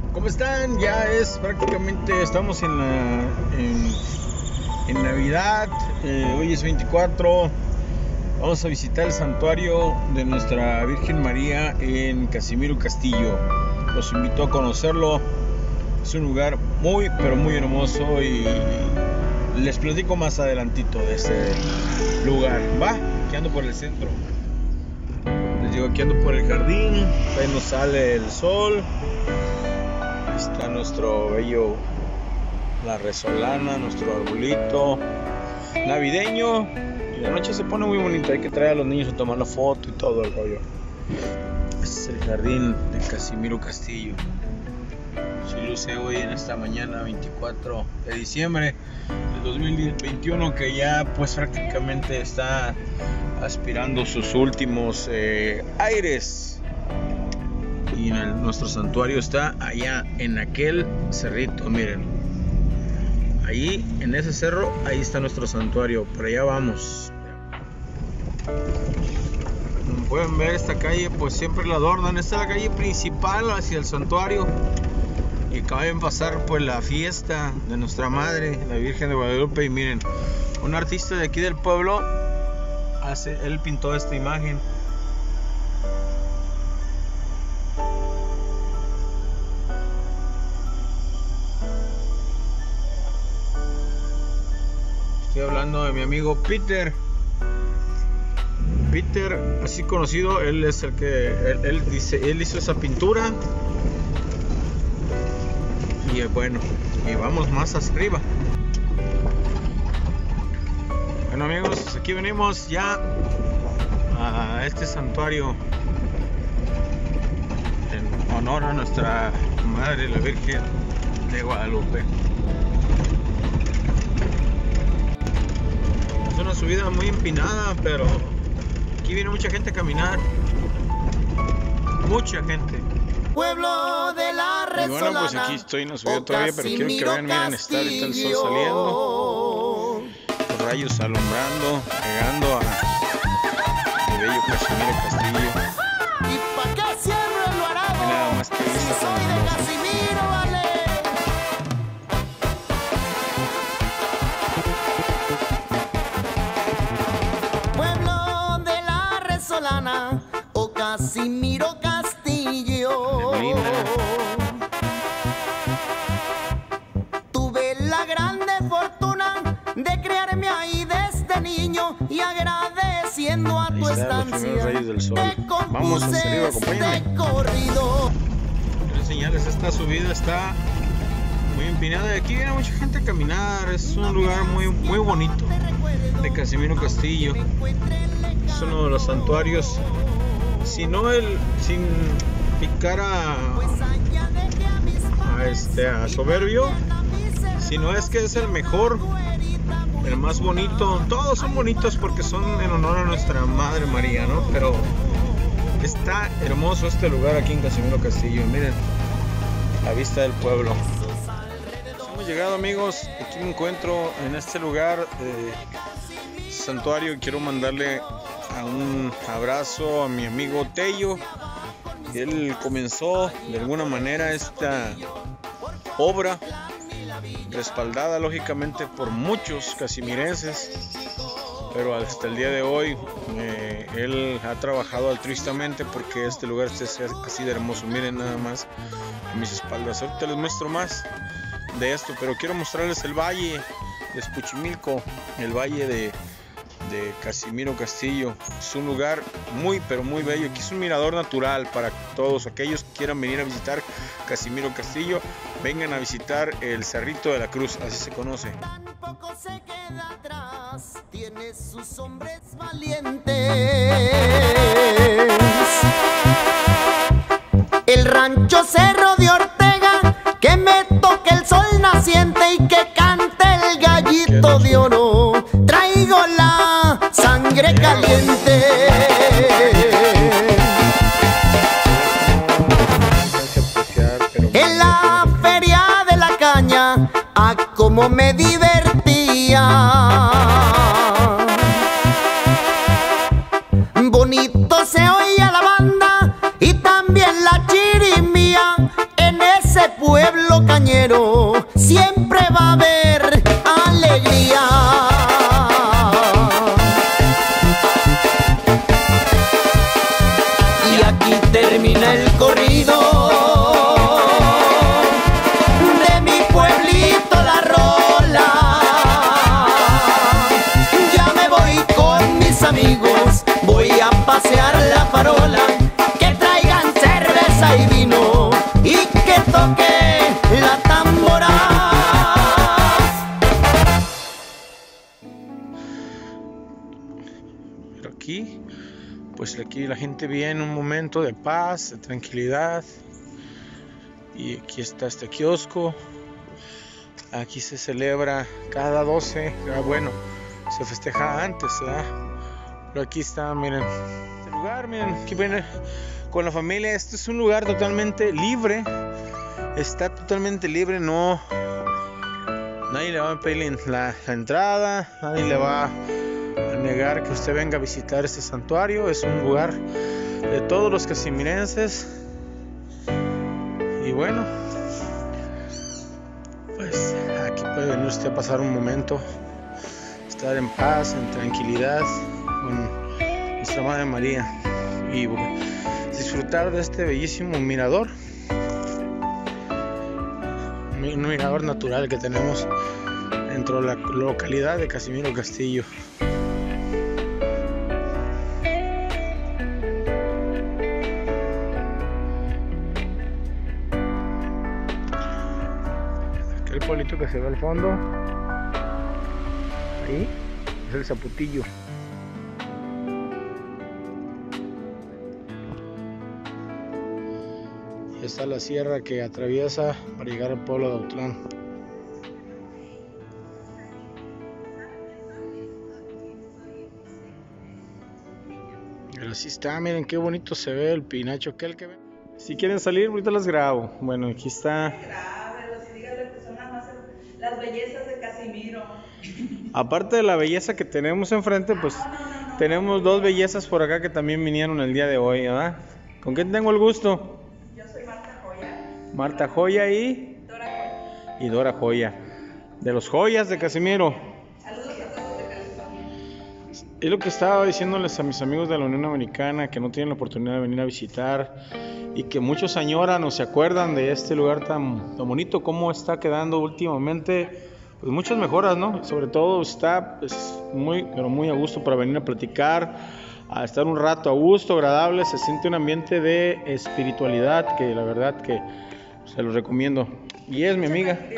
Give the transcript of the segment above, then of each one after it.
¿Cómo están? Ya es prácticamente, estamos en Navidad, hoy es 24, vamos a visitar el santuario de Nuestra Virgen María en Casimiro Castillo. Los invito a conocerlo, es un lugar muy pero muy hermoso y les platico más adelantito de este lugar. Va, que ando por el centro. Les digo, aquí ando por el jardín, ahí nos sale el sol. Está nuestro bello, la resolana, nuestro arbolito navideño. Y la noche se pone muy bonita, hay que traer a los niños a tomar la foto y todo el rollo. Este es el jardín de Casimiro Castillo. Se luce hoy en esta mañana 24 de diciembre de 2021, que ya pues prácticamente está aspirando sus últimos aires. Y nuestro santuario está allá en aquel cerrito, miren. Ahí en ese cerro, ahí está nuestro santuario. Por allá vamos. Como pueden ver, esta calle pues siempre la adornan. Esta es la calle principal hacia el santuario. Y acaba de pasar pues la fiesta de nuestra madre, la Virgen de Guadalupe. Y miren, un artista de aquí del pueblo él pintó esta imagen. Estoy hablando de mi amigo Peter, así conocido. Él es el que él hizo esa pintura. Y bueno, y vamos más arriba. Bueno amigos, aquí venimos ya a este santuario en honor a nuestra madre, la Virgen de Guadalupe. Es una subida muy empinada, pero aquí viene mucha gente a caminar. Mucha gente. Pueblo de la Resolana. Y bueno, pues aquí estoy, no subí todavía, pero quiero que vean, miren, está ahorita el sol saliendo, los rayos alumbrando, llegando a el bello Casimiro Castillo. ¿Y pa' qué siempre lo hará? Y nada más que si soy de Casimiro, vale. Pueblo de la Resolana, o Casimiro Castillo. Tuve la grande fortuna de criarme ahí desde niño y agradeciendo a tu estancia te compuse este corrido. Quiero enseñarles, esta subida está muy empinada y aquí viene mucha gente a caminar. Es un lugar muy bonito de Casimiro Castillo. Es uno de los santuarios, sin picar a soberbio, sino es que es el mejor, el más bonito. Todos son bonitos porque son en honor a nuestra Madre María, ¿no? Pero está hermoso este lugar aquí en Casimiro Castillo. Miren la vista del pueblo. Hemos llegado amigos, aquí me encuentro en este lugar santuario. Quiero mandarle un abrazo a mi amigo Tello. Él comenzó de alguna manera esta obra, respaldada lógicamente por muchos casimirenses, pero hasta el día de hoy él ha trabajado altruistamente porque este lugar esté así de hermoso. Miren nada más a mis espaldas. Ahorita les muestro más de esto, pero quiero mostrarles el valle de Xochimilco, el valle de Casimiro Castillo. Es un lugar muy pero muy bello. Aquí es un mirador natural para todos aquellos que quieran venir a visitar Casimiro Castillo. Vengan a visitar el Cerrito de la Cruz, así se conoce. Tampoco se queda atrás, tiene sus hombres valientes. El rancho Cerro de Ortega, que me toque el sol naciente y que cante el gallito de oro. Traigo la sangre caliente. En la feria de la caña, a cómo me divertía. Bonito se oía la banda y también la chirimía en ese pueblo. toque la tambora. Pero aquí, pues aquí la gente viene un momento de paz, de tranquilidad. Y aquí está este kiosco. Aquí se celebra cada 12, bueno, se festeja antes, ¿verdad? Pero aquí está, miren, este lugar, miren, aquí viene con la familia. Este es un lugar totalmente libre, está totalmente libre, no, nadie le va a pedir la entrada, nadie le va a negar que usted venga a visitar este santuario. Es un lugar de todos los casimirenses. Y bueno, pues aquí puede venir usted a pasar un momento, estar en paz, en tranquilidad con nuestra Madre María y disfrutar de este bellísimo mirador, un mirador natural que tenemos dentro de la localidad de Casimiro Castillo. El pueblito que se ve al fondo, ahí es el Zapotillo. Y está la sierra que atraviesa para llegar al pueblo de Autlán. Pero así está, miren qué bonito se ve el pinacho aquel que ven. Si quieren salir, ahorita las grabo. Bueno, aquí está. Las bellezas de Casimiro. Aparte de la belleza que tenemos enfrente, pues tenemos dos bellezas por acá que también vinieron el día de hoy, ¿verdad? ¿Con quién tengo el gusto? Yo soy Marta Joya. Marta Joya y Dora Joya. y Dora Joya, de los Joyas de Casimiro. Saludos a todos de California. Es lo que estaba diciéndoles a mis amigos de la Unión Americana, que no tienen la oportunidad de venir a visitar y que muchos añoran o se acuerdan de este lugar tan bonito, cómo está quedando últimamente, pues muchas mejoras, ¿no? Sobre todo está pues, muy, pero muy a gusto para venir a platicar, a estar un rato a gusto, agradable, se siente un ambiente de espiritualidad que la verdad que se los recomiendo. Y es mi amiga. Así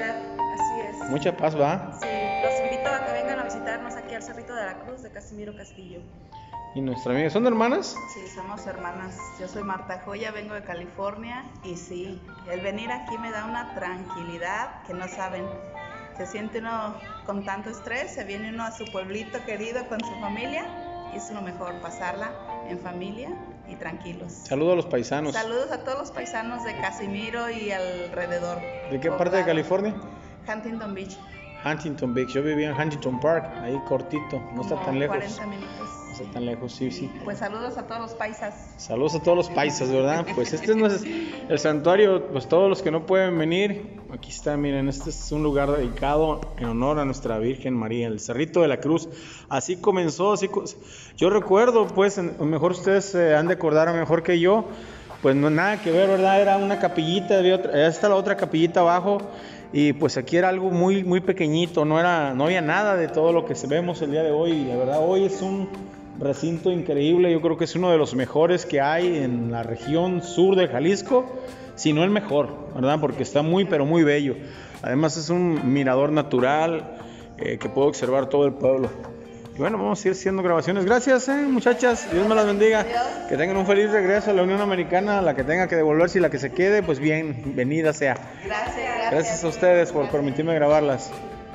es. Mucha paz, ¿va? Sí, los invito a que vengan a visitarnos aquí al Cerrito de la Cruz de Casimiro Castillo. Y nuestra amiga, ¿son hermanas? Sí, somos hermanas. Yo soy Marta Joya, vengo de California y sí, el venir aquí me da una tranquilidad que no saben. Se siente uno con tanto estrés, se viene uno a su pueblito querido con su familia y es lo mejor, pasarla en familia y tranquilos. Saludos a los paisanos. Saludos a todos los paisanos de Casimiro y alrededor. ¿De qué parte de California? Huntington Beach. Huntington Beach, yo vivía en Huntington Park, ahí cortito, no está tan lejos. 40 minutos. No está tan lejos, sí. Pues saludos a todos los paisas. Saludos a todos los paisas, ¿verdad? Pues este no es el santuario, pues todos los que no pueden venir, aquí está, miren, este es un lugar dedicado en honor a nuestra Virgen María, el Cerrito de la Cruz. Así comenzó, yo recuerdo, pues, mejor ustedes se han de acordar mejor que yo, pues no nada que ver, ¿verdad? Era una capillita, esta la otra capillita abajo. Y pues aquí era algo muy, muy pequeñito, no había nada de todo lo que vemos el día de hoy. Y la verdad, hoy es un recinto increíble, yo creo que es uno de los mejores que hay en la región sur de Jalisco, si no el mejor, ¿verdad? Porque está muy, pero muy bello. Además es un mirador natural que puedo observar todo el pueblo. Y bueno, vamos a ir haciendo grabaciones. Gracias, muchachas. Dios me las bendiga. Adiós. Que tengan un feliz regreso a la Unión Americana. La que tenga que devolverse y la que se quede, pues bienvenida sea. Gracias a ustedes por permitirme grabarlas.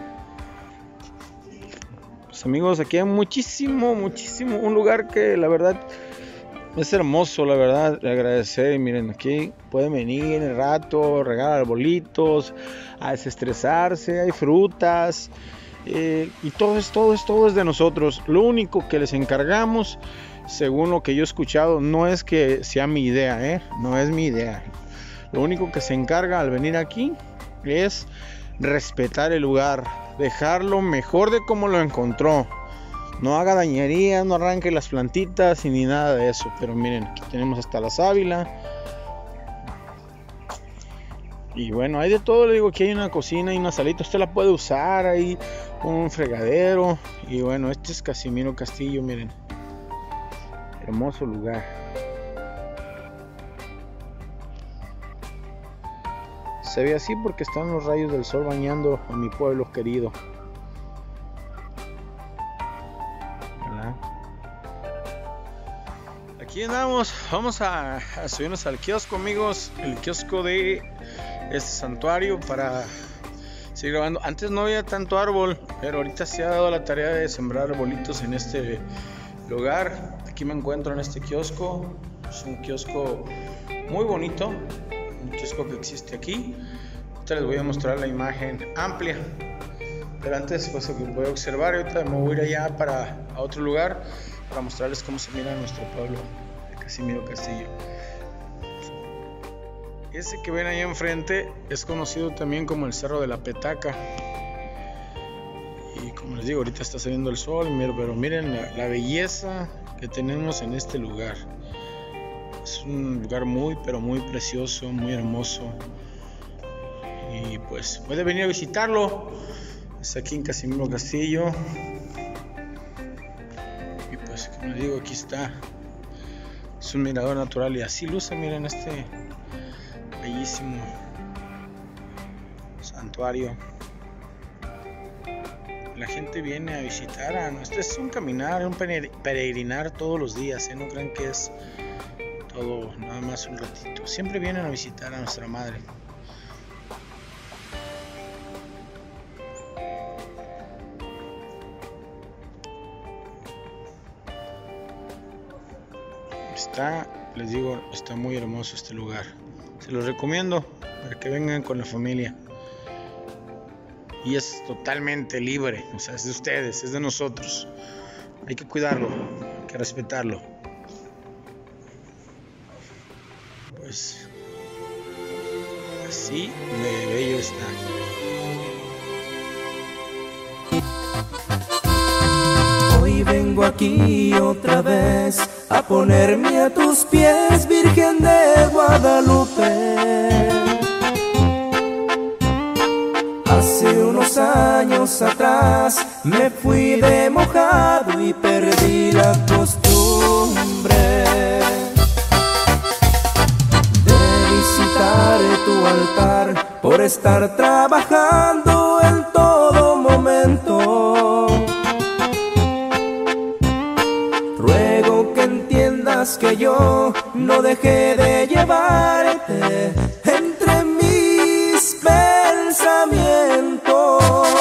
Pues amigos, aquí hay muchísimo. Un lugar que la verdad es hermoso, la verdad. Le agradecer. Y miren, aquí pueden venir el rato, regalar arbolitos, a desestresarse. Hay frutas. Y todo es de nosotros. Lo único que les encargamos, según lo que yo he escuchado, no es que sea mi idea, no es mi idea. Lo único que se encarga al venir aquí es respetar el lugar, dejarlo mejor de como lo encontró. No haga dañerías, no arranque las plantitas ni nada de eso. Pero miren, aquí tenemos hasta la sábila. Y bueno, hay de todo, le digo, aquí hay una cocina y una salita, usted la puede usar, ahí un fregadero. Y bueno, este es Casimiro Castillo, miren. Hermoso lugar. Se ve así porque están los rayos del sol bañando a mi pueblo querido. ¿Verdad? Aquí andamos, vamos a subirnos al kiosco, amigos, el kiosco de este santuario para seguir grabando. Antes no había tanto árbol, pero ahorita se ha dado la tarea de sembrar arbolitos en este lugar. Aquí me encuentro en este kiosco, es un kiosco muy bonito, un kiosco que existe aquí. Ahorita les voy a mostrar la imagen amplia, pero antes pues que voy a observar. Ahorita me voy a ir allá a otro lugar para mostrarles cómo se mira nuestro pueblo de Casimiro Castillo. Ese que ven ahí enfrente es conocido también como el Cerro de la Petaca. Y como les digo, ahorita está saliendo el sol, pero miren la belleza que tenemos en este lugar. Es un lugar muy, pero muy precioso, muy hermoso. Y pues puede venir a visitarlo. Está aquí en Casimiro Castillo. Y pues como les digo, aquí está. Es un mirador natural y así luce, miren este bellísimo santuario. La gente viene a visitar esto es un caminar, un peregrinar todos los días, no crean que es todo nada más un ratito. Siempre vienen a visitar a nuestra madre. Les digo, está muy hermoso este lugar. Se los recomiendo para que vengan con la familia. Y es totalmente libre, o sea, es de ustedes, es de nosotros. Hay que cuidarlo, hay que respetarlo. Pues así de bello está. Hoy vengo aquí otra vez a ponerme a tus pies, Virgen de Guadalupe. Hace unos años atrás me fui de mojado y perdí la costumbre de visitar tu altar por estar trabajando en todo momento. Ruego que entiendas que yo no dejé de llevarte entre mis pensamientos.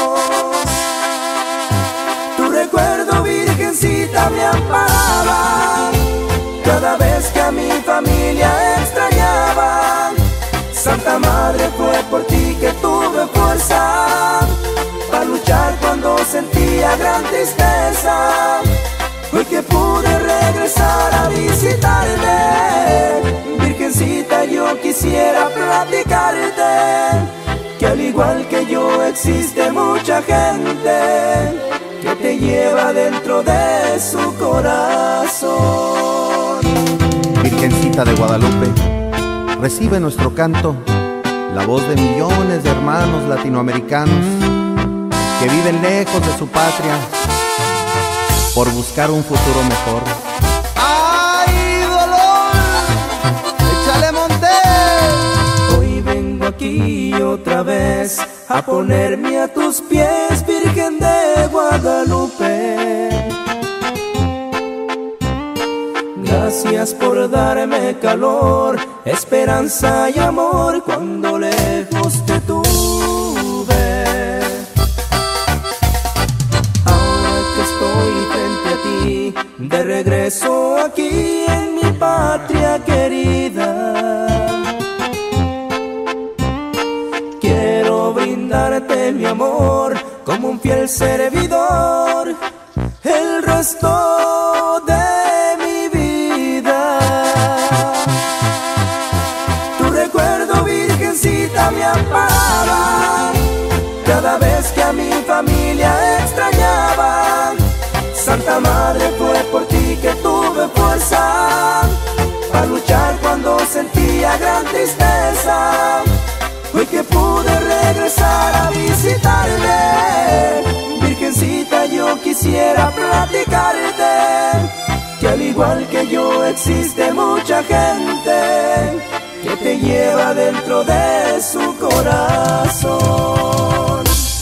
Tu recuerdo, Virgencita, me amparaba cada vez que a mi familia extrañaba. Santa Madre, fue por ti que tuve fuerza para luchar cuando sentía gran tristeza. Hoy que pude regresar a visitarte, Virgencita, yo quisiera platicarte que al igual que yo existe mucha gente que te lleva dentro de su corazón. Virgencita de Guadalupe, recibe nuestro canto, la voz de millones de hermanos latinoamericanos que viven lejos de su patria por buscar un futuro mejor. ¡Ay, dolor! ¡Échale, Montes! Hoy vengo aquí otra vez a ponerme a tus pies, Virgen de Guadalupe. Gracias por darme calor, esperanza y amor cuando lejos te tuve. De regreso aquí en mi patria querida, quiero brindarte mi amor como un fiel servidor el resto de mi vida. Tu recuerdo, Virgencita, me amparaba cada vez que a mi familia extrañaba. Santa Madre, fue por ti que tuve fuerza para luchar cuando sentía gran tristeza. Hoy que pude regresar a visitarte, Virgencita, yo quisiera platicarte que al igual que yo existe mucha gente que te lleva dentro de de su corazón.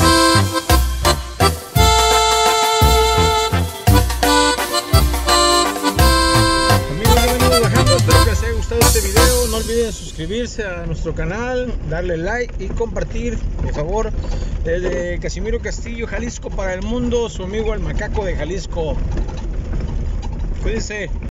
Espero que les haya gustado este video. No olviden suscribirse a nuestro canal, darle like y compartir, por favor. Desde Casimiro Castillo, Jalisco para el mundo, su amigo el Macaco de Jalisco. Cuídense.